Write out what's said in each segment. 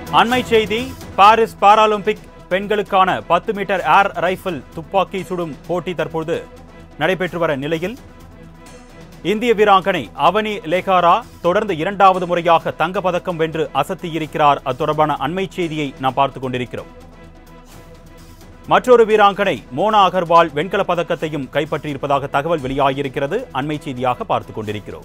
அண்மை செய்தி. Paris Paralympic பெண்களுக்கான 10 மீட்டர் ஏர் ரைபிள் துப்பாக்கி சுடும் போட்டி தற்போது நடைபெற்று வர நிலையில் இந்திய வீராங்கனை அவனி லேகாரா தொடர்ந்து இரண்டாவது முறையாக தங்கப்பதக்கம் வென்று அசத்தியிருக்கிறார். அது தொடர்பான அண்மை செய்தியை நாம் பார்த்துக் கொண்டிருக்கிறோம். மற்றொரு வீராங்கனை மோனா அகர்வால் வெண்கலப் பதக்கத்தையும் கைப்பற்றியிருப்பதாக தகவல் வெளியாகியிருக்கிறது. அண்மை செய்தியாக பார்த்துக் கொண்டிருக்கிறோம்.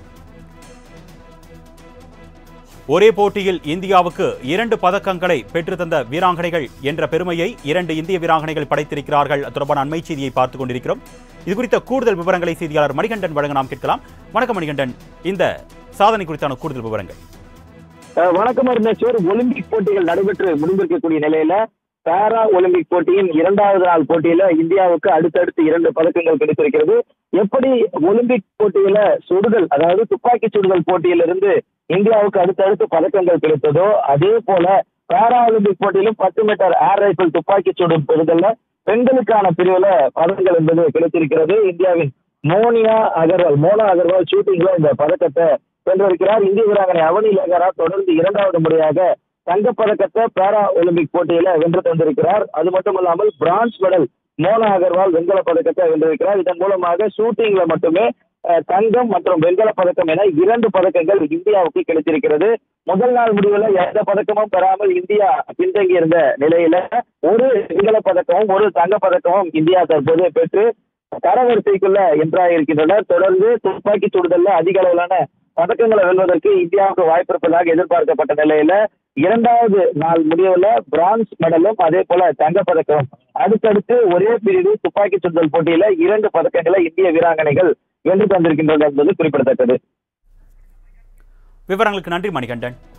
ஒரே போட்டியில் இந்தியாவுக்கு 2 பதக்கங்களை பெற்றுத்தந்த வீராங்கனைகள் என்ற பெருமையை 2 இந்திய வீராங்கனைகள் படைத்திருக்கிறார்கள். தொடர்பான அண்மை செய்தியை பார்த்துக் கொண்டிருக்கிறோம். இதுகுறித்த கூடுதல் விவரங்களை செய்தியாளர் மணிகண்டன் வழங்க நாம் கேட்கலாம். வணக்கம் மணிகண்டன், இந்த சாதனை குறித்தான கூடுதல் விவரங்கள். வணக்கம் அருணேஸ்வர். ஒலிம்பிக் போட்டிகள் நடைபெற்று முடிந்திருக்கக்கூடிய நிலையில பாரா ஒலிம்பிக் போட்டியின் 2வது நாள் போட்டியில இந்தியாவுக்கு அடுத்தடுத்து 2 பதக்கங்கள் கிடைத்திருக்கிறது. எப்படி ஒலிம்பிக் போட்டியில சுடுதல், அதாவது துப்பாக்கி சுடுதல் போட்டியிலிருந்து இந்தியாவுக்கு அடுத்தடுத்து பதக்கங்கள் கிடைத்ததோ அதே போல பாரா ஒலிம்பிக் போட்டியிலும் 10 மீட்டர் ஏர் ரைபிள் துப்பாக்கி சுடும் போதுகள்ல பெண்களுக்கான பிரிவுல பதக்கங்கள் என்பது கிடைத்திருக்கிறது. இந்தியாவின் மோனா அகர்வால் ஷூட்டிங்ல இந்த பதக்கத்தை வென்றிருக்கிறார். இந்திய வீராங்கனை அவனி லேகாரா தொடர்ந்து 2வது முறையாக தங்கப்பதக்கத்தை பாரா ஒலிம்பிக் போட்டியில வென்று தந்திருக்கிறார். அது மட்டுமல்லாமல் பிரான்ஸ் மெடல் மோனா அகர்வால் வெண்கல பதக்கத்தை வென்றிருக்கிறார். இதன் மூலமாக ஷூட்டிங்ல மட்டுமே தங்கம் மற்றும் வெண்கல பதக்கம் என 2 பதக்கங்கள் இந்தியாவுக்கு கிடைத்திருக்கிறது. முதல் நாள் முடிவுல எந்த பதக்கமும் பெறாமல் இந்தியா பின்தங்கி இருந்த நிலையில ஒரு வெண்கல பதக்கமும் ஒரு தங்க பதக்கமும் இந்தியா தற்போது பெற்று தரவரிசைக்குள்ள என்றாயிருக்கின்றனர். தொடர்ந்து துப்பாக்கி சுடுதல்ல அதிக அளவிலான பதக்கங்களை வெல்வதற்கு இந்தியாவுக்கு வாய்ப்பு இருப்பதாக எதிர்பார்க்கப்பட்ட நிலையில 2வது நாள் முடிவுல பிரான்ஸ் மெடலும் அதே போல தங்கப்பதக்கம் அடுத்தடுத்து ஒரே பிரிவு துப்பாக்கி சுடுதல் போட்டியில 2 பதக்கங்களை இந்திய வீராங்கனைகள் வென்று தந்திருக்கின்றனர் என்பது குறிப்பிடத்தக்கது. விவரங்களுக்கு நன்றி மணிகண்டன்.